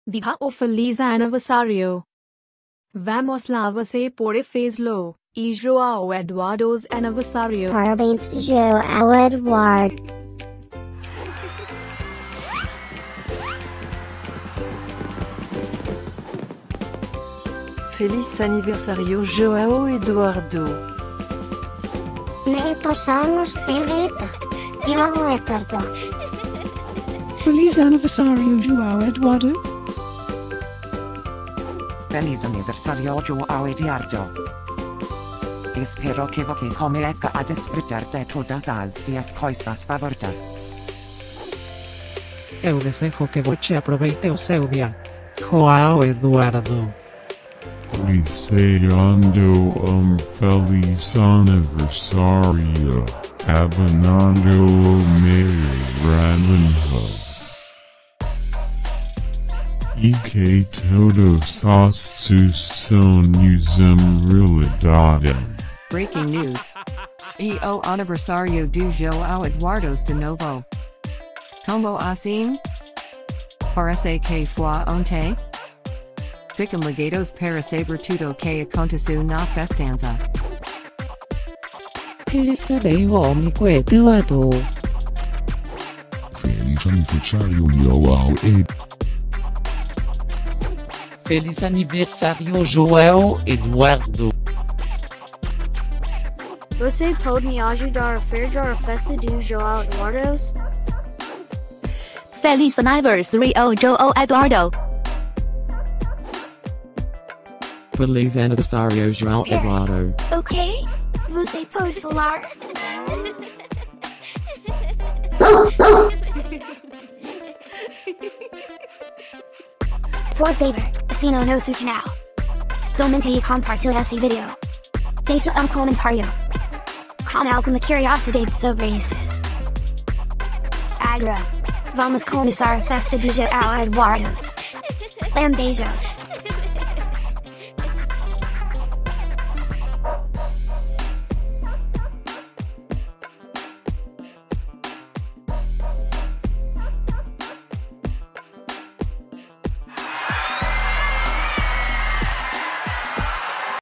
Diga o Feliz Aniversário. Vamos lá você por fez-lo, e João Eduardo's aniversário. Parabéns João Eduardo. Feliz Aniversário João Eduardo. Muitos anos de vida. E uma letra. Feliz Aniversário João Eduardo. Feliz Aniversário João Eduardo. Espero que você comece a desfrutar de todas as suas coisas favoritas. Eu desejo que você aproveite o seu dia. João Eduardo. Deseando feliz aniversário, abanando o meu ranho. E que todos os seus sonhos realidade. Breaking news. O aniversário do João Eduardo de novo. Como assim? Parece que foi ontem? Ficam ligados para saber tudo que aconteceu na festança. Feliz amigo Eduardo. Feliz aniversário João Eduardo. Feliz Aniversário João Eduardo. Você pode me ajudar a fazer a festa do João Eduardo? Feliz Aniversário João Eduardo. Feliz Aniversário João Espera. Eduardo. Ok? Você pode falar? Por favor, assina o nosso canal. Comente e compartilhe esse vídeo. Deixe comentário. Com alguma curiosidade sobre esses. Agora, vamos começar a festa do João Eduardo. Beijos.